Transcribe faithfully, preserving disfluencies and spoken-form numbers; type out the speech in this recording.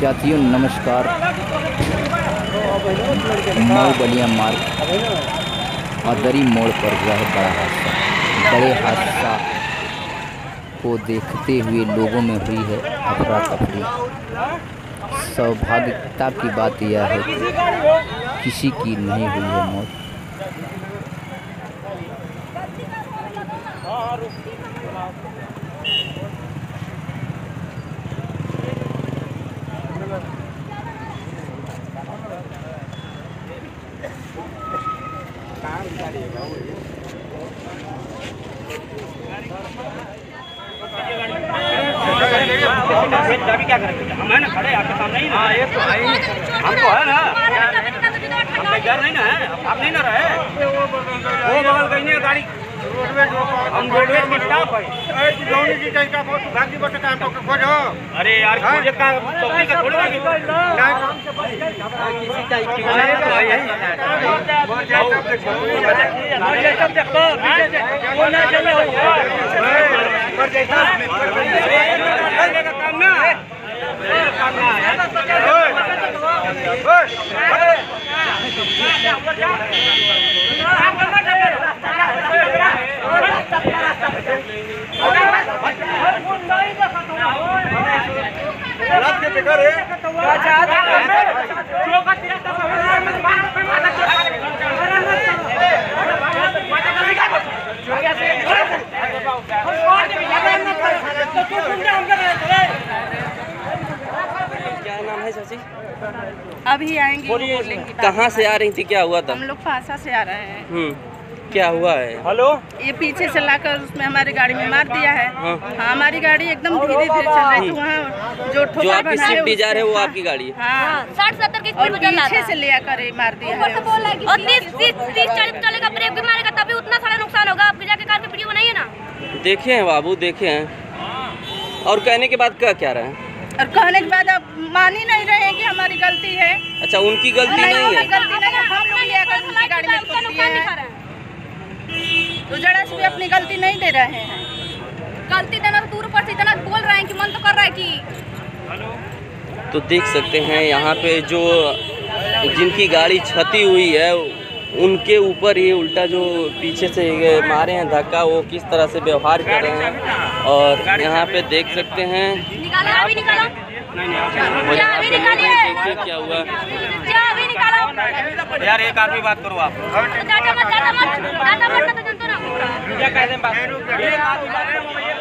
साथियों नमस्कार। मऊ बलिया मार्ग अदरी मोड़ पर हुआ है बड़ा हादसा। बड़े हादसा को देखते हुए लोगों में हुई है अफरा तफरी। सौभाग्यता की बात यह है कि किसी की नहीं हुई है मौत। अभी क्या करेंगे? हम है ना खड़े आपके सामने ही ना। हाँ ये तो है, हमको है ना, हम तैयार नहीं ना है, आप नहीं ना रहे। वो बगल कहीं नहीं गाड़ी, हम रोडवेज में स्टाफ है। धोनी जी का स्टाफ हो तो भागी बस काम तो खोजो। अरे यार खोजे का चौकी का थोड़ी लगी किसी टाइप की है तो यही सब देखो पीछे से वो ना चले हो कर जैसा का काम ना करना है। क्या नाम है चाची? अभी आएंगे। कहाँ से आ रही थी, क्या हुआ था? हम लोग फासा से आ रहे हैं। हम्म, क्या हुआ है? हेलो, ये पीछे से लाकर उसमें हमारी गाड़ी में मार दिया है। हाँ। हाँ, हमारी गाड़ी एकदम धीरे धीरे चल रही थी। वहाँ जो ठोकर जो आपकी बना है स्विफ्ट डिजायर है वो उससे- आपकी गाड़ी है? हाँ, साठ सत्तर की और स्पीड में चल रहा पीछे था। से ले आकर ये मार दिया है। और तीस तीस तीस चालीस चलेगा, ब्रेक भी मारेगा तभी उतना सारा नुकसान होगा। आप जाके कार की वीडियो बनाइए ना। देखे हैं बाबू, देखे हैं। और कहने के बाद क्या क्या रहे हैं? और कहने के बाद अब मान ही नहीं रहे हैं कि हमारी गलती है। अच्छा, उनकी गलती नहीं, नहीं है? गलती नहीं है। हम लोग ले आकर उनकी गाड़ी में ठोक दिए हैं। तो जरा से भी अपनी गलती नहीं दे रहे हैं। गलती देना तो दूर पर से इतना बोल रहे हैं कि मन तो कर रहा है कि तो देख सकते हैं यहाँ पे जो जिनकी गाड़ी क्षति हुई है उनके ऊपर ही उल्टा जो पीछे से मारे हैं धक्का, वो किस तरह से व्यवहार कर रहे हैं। और यहाँ पे देख सकते हैं निकालो, अभी निकालो, क्या अभी निकालिए, देखिए क्या हुआ। क्या अभी निकालो। यार एक आदमी बात करो आप। डाटा मत डाटा मत डाटा मत तो जनता ना क्या कह दें बात।